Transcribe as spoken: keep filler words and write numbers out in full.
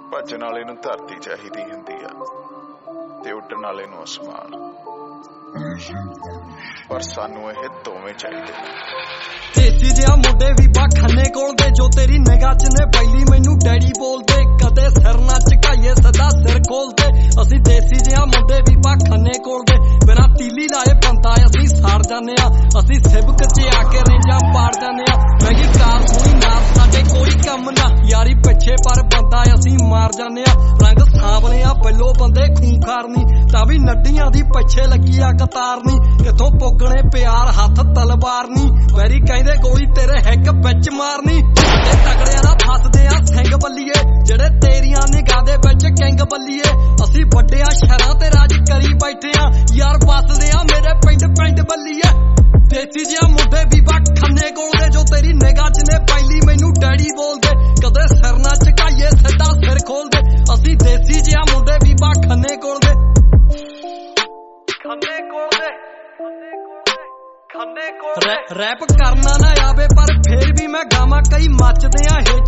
ਭੱਜਣ ਵਾਲੇ ਨੂੰ ਧਰਤੀ ਚਾਹੀਦੀ ਹੁੰਦੀ ਆ ਤੇ ਉੱਡਣ ਵਾਲੇ ਨੂੰ ਅਸਮਾਨ, ਪਰ ਸਾਨੂੰ ਇਹ ਦੋਵੇਂ ਚਾਹੀਦੇ। ਦੇਸੀ ਜਿਹਾ ਮੁੰਡੇ ਵੀ ਬਾਖਾਨੇ ਕੋਲ ਦੇ, ਜੋ ਤੇਰੀ ਨਿਗਾਹ ਚ ਨੇ ਪਹਿਲੀ ਮੈਨੂੰ ਡੈਡੀ ਬੋਲਦੇ। ਕਦੇ ਸਿਰ ਨਾ ਝੁਕਾਈਏ ਸਦਾ ਸਿਰ ਖੋਲਦੇ, ਅਸੀਂ ਦੇਸੀ ਜਿਹਾ ਮੁੰਡੇ ਵੀ ਬਾਖਾਨੇ ਕੋਲ ਦੇ। ਬਿਨਾਂ ਤੀਲੀ ਲਾਏ ਬੰਦਾ ਅਸੀਂ ਸਾੜ ਜਾਂਦੇ ਆ, ਅਸੀਂ ਸਿਬਕ ਚ ਆ ਕੇ ਰੇਂਜਾਂ ਪਾੜ ਜਾਂਦੇ ਆ। ਮਹਿੰਗੀ ਕਾਰ ਸੋਹਣੀ ਨਾਲ ਸਾਡੇ ਕੋਈ ਕੰਮ ਨਾ, ਯਾਰੀ ਪਿੱਛੇ ਪਰ ਬੰਦਾ ਅਸੀਂ ਮਾਰ ਜਾਂਦੇ ਆ। ਰੰਗ ਸਾਂਵਲੇ ਆ ਬੱਲੋ ਬੰਦੇ ਖੂੰਖਾਰ ਨੀ, ਤਾਂ ਵੀ ਨੱਡੀਆਂ ਦੀ ਪਿੱਛੇ ਲੱਗੀ ਆ ਕਤਾਰ ਨੀ। ਕਿੱਥੋਂ ਪੁੱਗਣੇ ਪਿਆਰ ਹੱਥ ਤਲਵਾਰ ਨੀ, ਵੈਰੀ ਕਹਿੰਦੇ ਗੋਲੀ ਤੇਰੇ ਹਿੱਕ ਵਿੱਚ ਮਾਰਨੀ। ਸਾਡੇ ਤਗੜਿਆਂ ਦਾ ਫਸਦੇ ਆ ਸਿੰਘ ਬੱਲੀਏ, ਜਿਹੜੇ ਤੇਰੀਆਂ ਨਿਗਾਹ ਦੇ ਵਿੱਚ ਕਿੰਗ ਬੱਲੀਏ। ਅਸੀਂ ਵੱਡਿਆਂ ਸ਼ਹਿਰਾਂ ਤੇ ਰਾਜ ਕਰੀ ਬੈਠੇ ਆ, ਯਾਰ ਵੱਸਦੇ ਆ ਮੇਰੇ ਪਿੰਡ ਪਿੰਡ ਬੱਲੀਏ। ਦੇਸੀ ਜਿਹਾ ਮੁੰਡੇ ਵੀ ਬਾਖਾਨੇ ਕੋਲ ਦੇ, ਜੋ ਤੇਰੀ ਨਿਗਾਹ ਚ ਨੇ ਪਹਿਲੀ ਮੈਨੂੰ ਡੈਡੀ ਬੋਲਦੇ। ਕਦੇ ਸਿਰ ਨਾ ਝੁਕਾਈਏ ਸਿੱਧਾ ਸਿਰ ਖੋਲਦੇ, ਅਸੀਂ ਦੇਸੀ ਜਿਹਾ ਮੁੰਡੇ ਵੀ ਬਾਖਾਨੇ ਕੋਲ ਦੇ। ਖਾਨੇ ਕੋਲ ਦੇ ਰੈਪ ਕਰਨਾ ਨਾ ਆਵੇ ਪਰ ਫੇਰ ਵੀ ਮੈਂ ਗਾਵਾਂ, ਕਈ ਮੱਚਦੇ ਆ ਹੇਜ